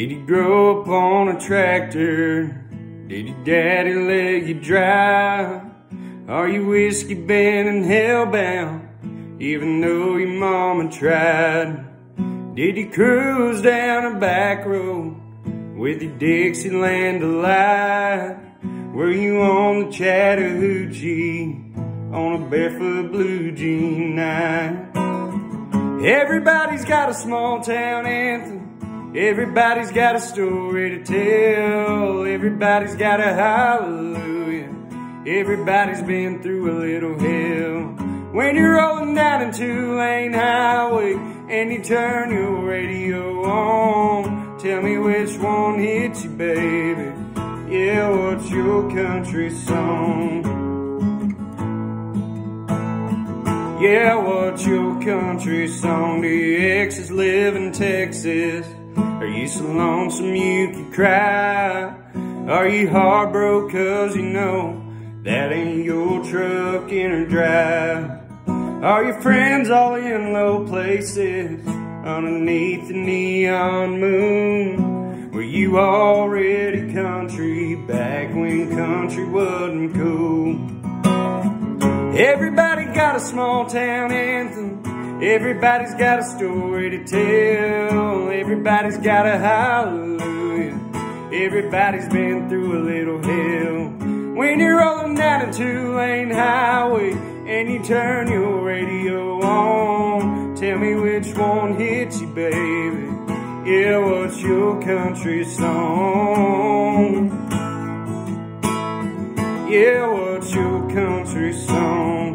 Did you grow up on a tractor? Did your daddy let you drive? Are you whiskey bent and hellbound, even though your mama tried? Did you cruise down a back road with your Dixieland delight? Were you on the Chattahoochee on a barefoot blue jean night? Everybody's got a small town anthem. Everybody's got a story to tell. Everybody's got a hallelujah. Everybody's been through a little hell. When you're rolling down a two-lane highway and you turn your radio on, tell me which one hits you, baby. Yeah, what's your country song? Yeah, what's your country song? Do your exes live in Texas? Are you so lonesome you could cry? Are you heartbroken cause you know that ain't your truck in her drive? Are your friends all in low places underneath the neon moon? Were you already country back when country wasn't cool? Everybody got a small town anthem. Everybody's got a story to tell. Everybody's got a hallelujah. Everybody's been through a little hell. When you're rolling down a two-lane highway and you turn your radio on, tell me which one hits you, baby. Yeah, what's your country song? Yeah, what's your country song?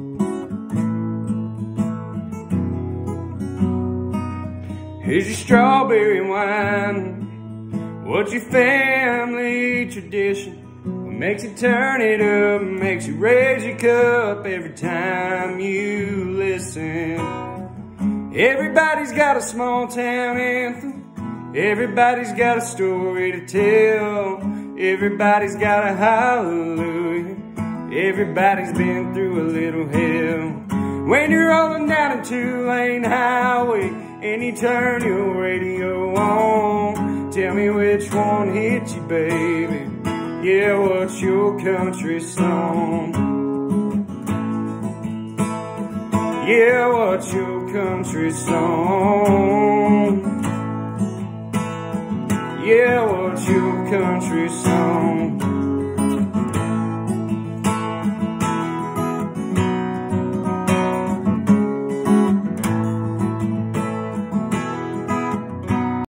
Is your strawberry wine? What's your family tradition? What makes you turn it up? Makes you raise your cup every time you listen? Everybody's got a small town anthem. Everybody's got a story to tell. Everybody's got a hallelujah. Everybody's been through a little hell. When you're rolling down a two-lane highway and you turn your radio on, tell me which one hits you, baby. Yeah, what's your country song? Yeah, what's your country song? Yeah, what's your country song?